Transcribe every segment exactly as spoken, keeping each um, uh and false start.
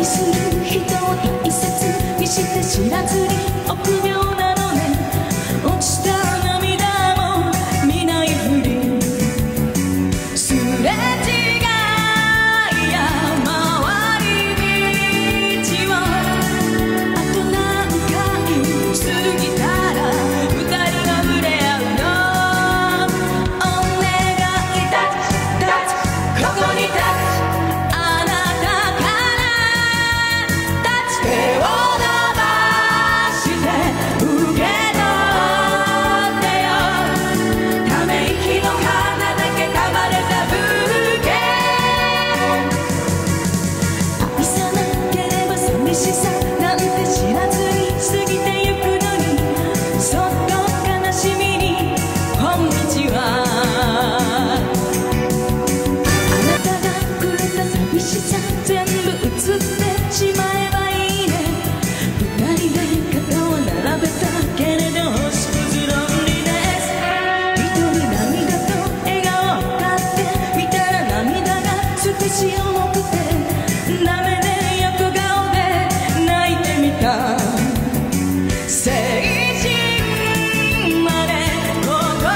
愛する人を大切にして知らずに臆病なのね。落ちた涙も見ないふり、すれ違いや回り道をあと何回過ぎたら二人が触れ合うの。お願いタッチタッチここにタッチ、あなたからタッチ、手を伸ばして受け取ってよ。ため息の花だけ噛まれたブーケ。愛さなければ寂しさなんて知らずに過ぎてゆくのに、そっと悲しみにこんにちは。あなたがくれた寂しさ全部映ってしまえばいいね。二人で肩を並べたけれど星屑ロンリネス。一人涙と笑顔を買って見たら涙が少し重くて、ダメで横顔で泣いてみた。成人まで心の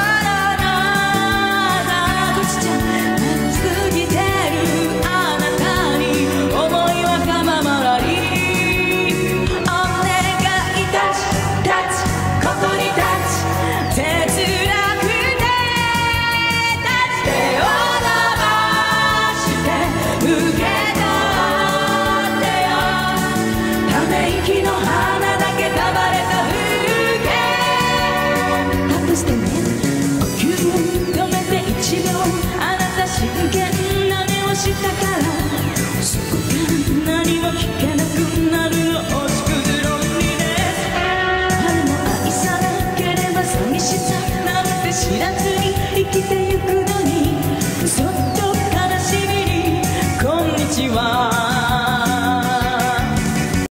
窓口じゃ熱すぎてるあなたに思いはかまらり。お願いタッチタッチここにタッチ、切なくてタッチ、手を伸ばして受け取ってよ。ため息の花だけ噛まれた風景。隠してね、呼吸を止めて一秒、あなた真剣な目をしたから、そこから何も聞けなくなるの星屑ロンリネス。誰も愛さなければ寂しさなんて知らずに生きてゆくのに、そっと悲しみにこんにちは。